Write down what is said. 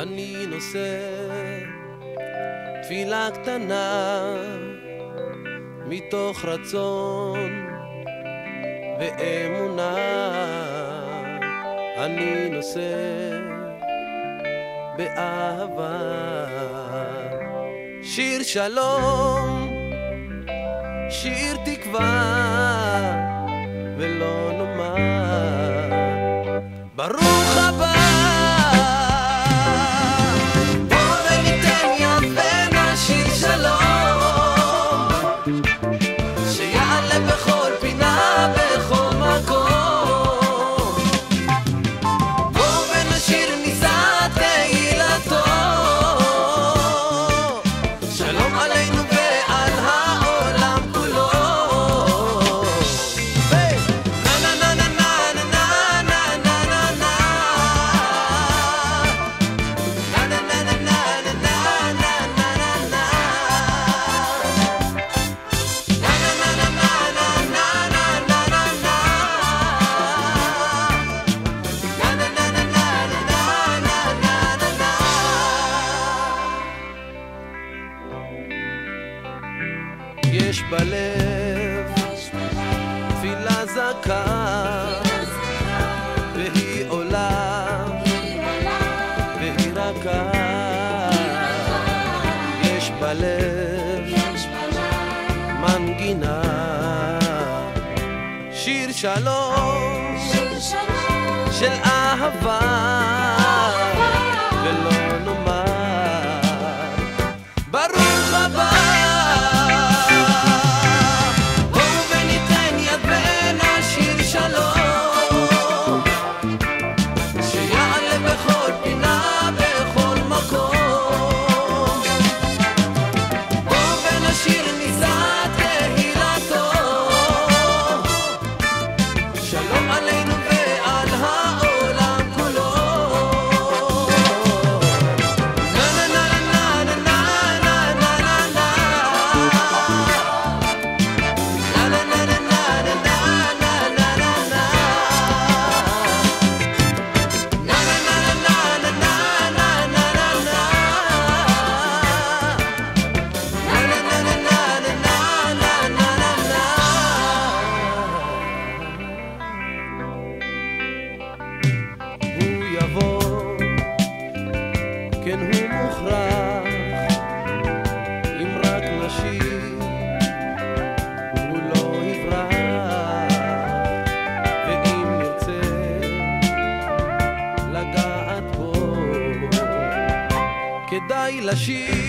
אני נושא תפילה קטנה מתוך רצון ואמונה. אני נושא באהבה שיר שלום, שיר תקווה, ולא נאמר ברוך הבא. בוא וניתן יד ונשיר שלום, שיעלה בכל פינה בכל מקום. בוא ונשיר נישא תהילתו, שלום עלינו ועל העולם כולו. יש בלב תפילה זכה, והיא עולה והיא רכה. יש בלב מנגינה, שיר שלום של אהבה, ולא נאמר ברוך הבא. כן הוא מוכרח, אם רק נשאיר הוא לא יברח. ואם נרצה לגעת בו כדאי לשיר